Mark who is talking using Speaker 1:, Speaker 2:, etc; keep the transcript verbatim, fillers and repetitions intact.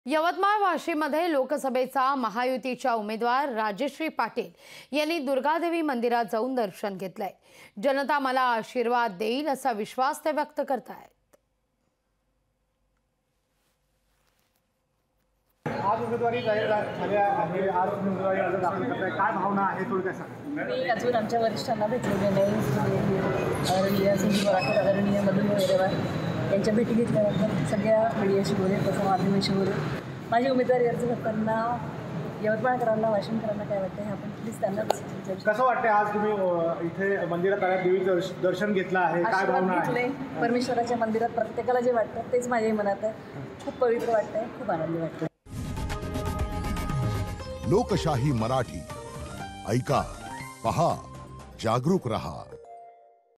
Speaker 1: यवतमाळ वाशीमध्ये लोकसभेचा महायुतीच्या उमेदवार राजश्री पाटील यांनी दुर्गादेवी मंदिरात जाऊन दर्शन घेतलंय। जनता मला आशीर्वाद देईल असा विश्वास ते व्यक्त करतायत।
Speaker 2: आज उमेदवारी जाहीर झाल्या आहे, आज उमेदवारी अर्ज दाखल करताय, काय भावना आहे थोडक्यात सांगा।
Speaker 3: मी अजून आमच्या वरिष्ठांना भेटलेले नाही, आदरणीय संजीव मराठे, आदरणीय मधुर वेरेवार यांच्या भेटी घेतल्यानंतर सगळ्या मीडियाशी बोले, तसं माध्यमांशी बोले। माझी उमेदवारी अर्ज करताना यवतमाळकरांना, वाशिमकरांना काय वाटतं हे आपण प्लीज त्यांनाच विचारू।
Speaker 2: कसं वाटतं आज तुम्ही इथे मंदिरात आल्या, देवीचं दर्शन घेतलं आहे, काय भावना आहे?
Speaker 3: परमेश्वराच्या मंदिरात प्रत्येकाला जे वाटतं तेच माझ्याही मनात आहे। खूप पवित्र वाटतंय, खूप आनंदी वाटतं।
Speaker 4: लोकशाही मराठी ऐका, पहा, जागरूक रहा।